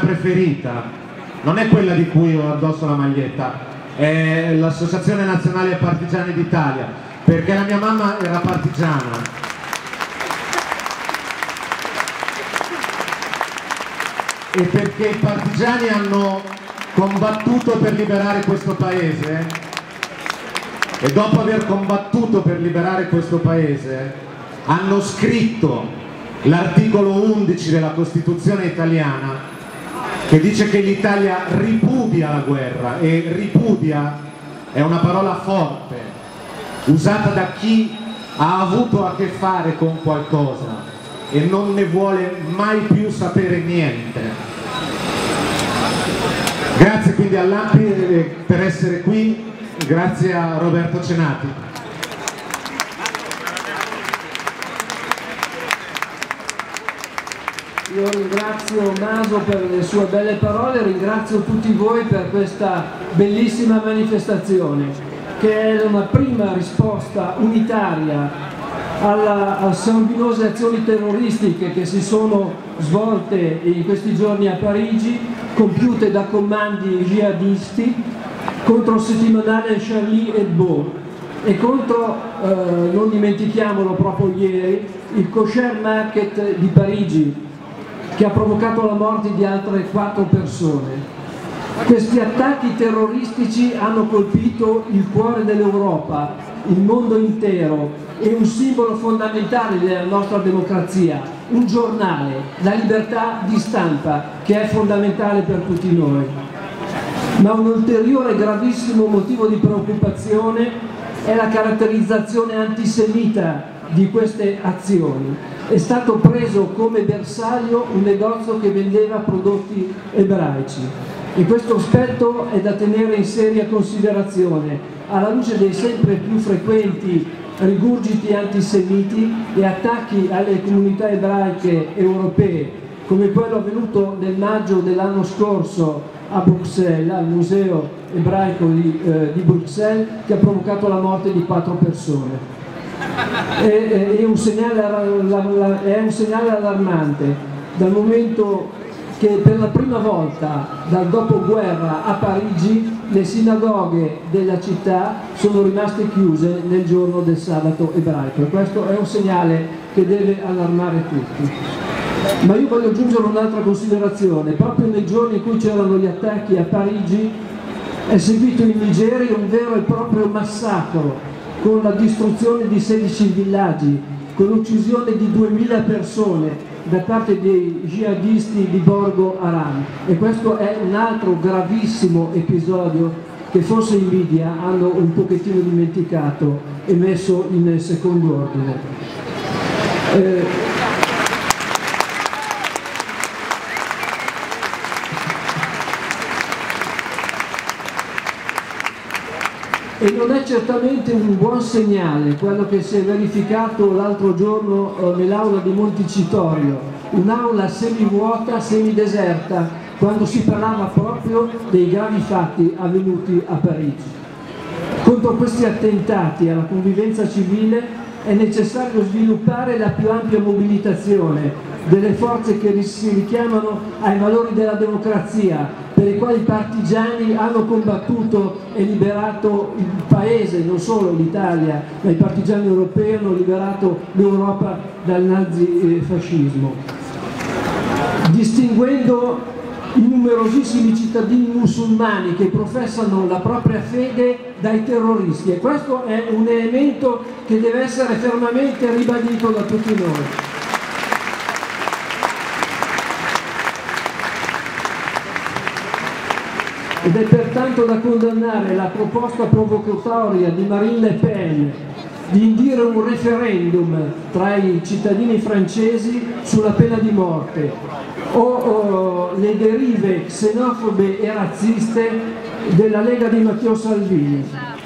preferita non è quella di cui ho addosso la maglietta, è l'Associazione Nazionale Partigiani d'Italia, perché la mia mamma era partigiana. E perché i partigiani hanno combattuto per liberare questo paese, e dopo aver combattuto per liberare questo paese hanno scritto l'articolo 11 della Costituzione italiana, che dice che l'Italia ripudia la guerra, e ripudia è una parola forte usata da chi ha avuto a che fare con qualcosa e non ne vuole mai più sapere niente. Grazie quindi all'ANPI per essere qui, grazie a Roberto Cenati. Io ringrazio Maso per le sue belle parole, ringrazio tutti voi per questa bellissima manifestazione, che è una prima risposta unitaria alle sanguinose azioni terroristiche che si sono svolte in questi giorni a Parigi, compiute da commandi jihadisti contro il settimanale Charlie Hebdo e contro, non dimentichiamolo, proprio ieri, il Kosher Market di Parigi, che ha provocato la morte di altre 4 persone. Questi attacchi terroristici hanno colpito il cuore dell'Europa, il mondo intero, e un simbolo fondamentale della nostra democrazia, un giornale, la libertà di stampa, che è fondamentale per tutti noi. Ma un ulteriore gravissimo motivo di preoccupazione è la caratterizzazione antisemita di queste azioni. È stato preso come bersaglio un negozio che vendeva prodotti ebraici, e questo aspetto è da tenere in seria considerazione alla luce dei sempre più frequenti rigurgiti antisemiti e attacchi alle comunità ebraiche europee, come quello avvenuto nel maggio dell'anno scorso a Bruxelles, al Museo Ebraico di Bruxelles, che ha provocato la morte di 4 persone. È un segnale allarmante, dal momento che per la prima volta dal dopoguerra a Parigi le sinagoghe della città sono rimaste chiuse nel giorno del sabato ebraico, e questo è un segnale che deve allarmare tutti. Ma io voglio aggiungere un'altra considerazione: proprio nei giorni in cui c'erano gli attacchi a Parigi è seguito in Nigeria un vero e proprio massacro, con la distruzione di 16 villaggi, con l'uccisione di 2000 persone da parte dei jihadisti di Boko Haram, e questo è un altro gravissimo episodio che forse i media hanno un pochettino dimenticato e messo in secondo ordine. E non è certamente un buon segnale quello che si è verificato l'altro giorno nell'aula di Montecitorio, un'aula semivuota, semideserta, quando si parlava proprio dei gravi fatti avvenuti a Parigi. Contro questi attentati alla convivenza civile è necessario sviluppare la più ampia mobilitazione delle forze che si richiamano ai valori della democrazia, per i quali i partigiani hanno combattuto e liberato il paese, non solo l'Italia, ma i partigiani europei hanno liberato l'Europa dal nazifascismo, distinguendo i numerosissimi cittadini musulmani che professano la propria fede dai terroristi, e questo è un elemento che deve essere fermamente ribadito da tutti noi. Ed è pertanto da condannare la proposta provocatoria di Marine Le Pen di indire un referendum tra i cittadini francesi sulla pena di morte, o le derive xenofobe e razziste della Lega di Matteo Salvini.